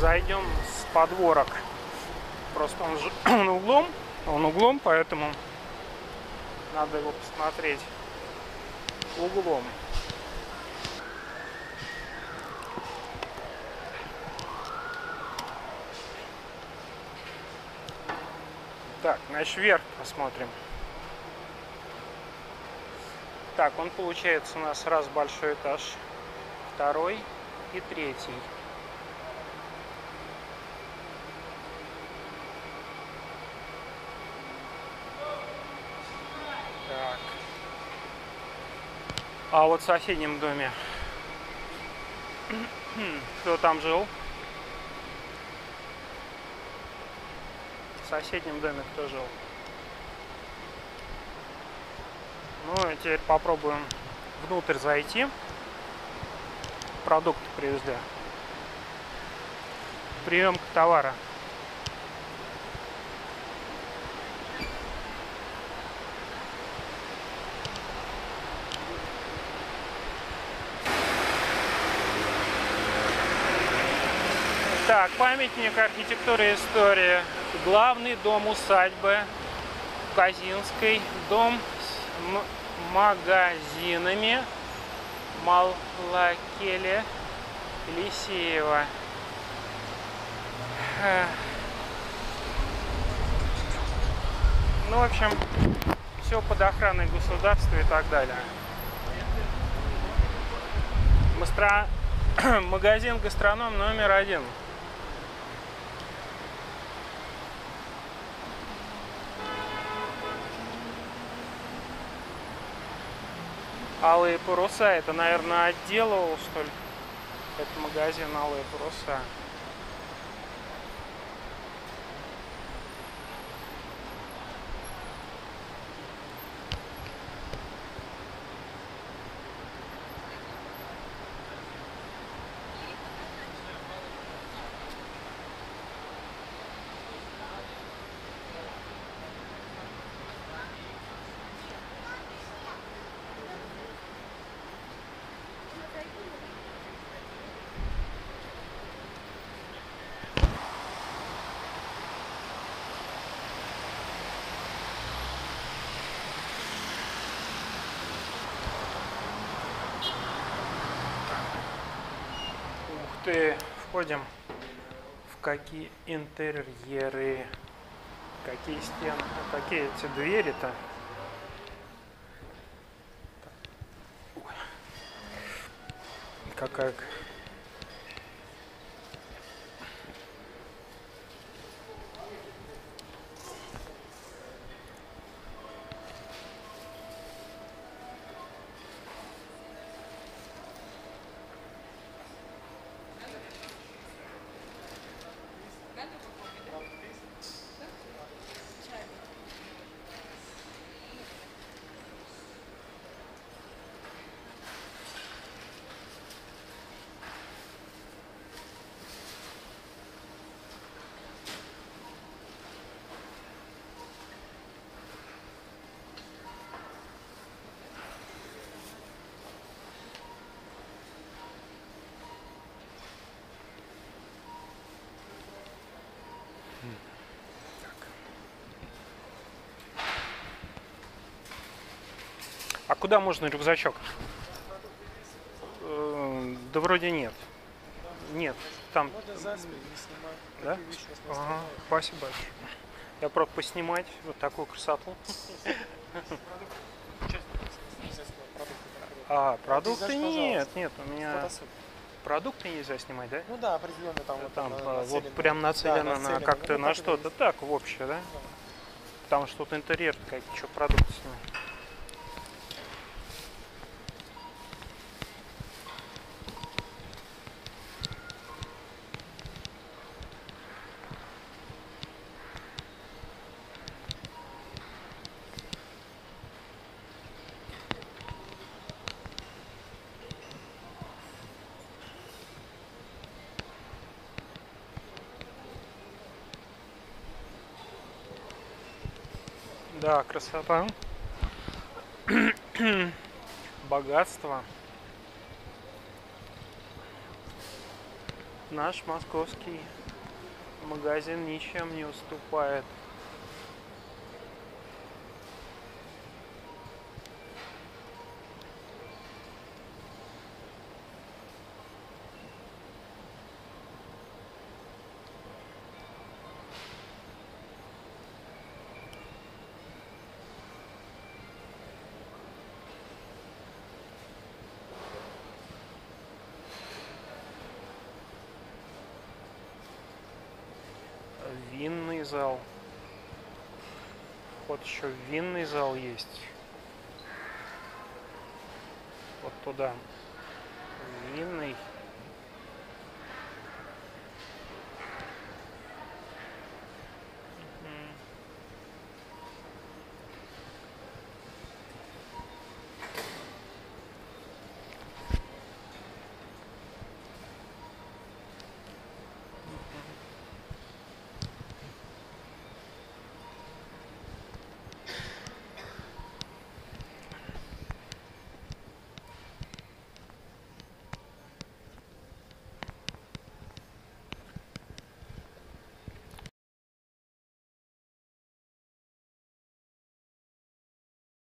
зайдем с подворок. Просто он углом, поэтому надо его посмотреть углом. Так, значит, вверх посмотрим. Так, он получается у нас раз большой этаж, второй и третий. Так. А вот в соседнем доме кто там жил? В соседнем доме кто жил? Ну и теперь попробуем внутрь зайти. Продукты привезли. Приемка товара. Так, памятник архитектуры и истории. Главный дом усадьбы Казинской. Дом с магазинами Малакеля Лисеева. Ну, в общем, все под охраной государства и так далее. Магазин «Гастроном» номер 1. Алые паруса, это, наверное, отделывал, что ли? Это магазин «Алые паруса». Входим в какие интерьеры, какие стены, какие эти двери-то. Какая... А куда можно рюкзачок? Да вроде нет. Нет, там... Можно за спину не снимать. Да? Ага, спасибо большое. Я просто поснимать вот такую красоту. А, продукты нет, у меня... Продукты нельзя снимать, да? Ну да, определенно там. Там вот прям нацелено на как-то на что-то так, в общее, да? Потому что тут интерьер какие-то, что продукты снимать. Да, красота. Богатство. Наш московский магазин ничем не уступает. Винный зал. Вот еще винный зал есть. Вот туда. Винный.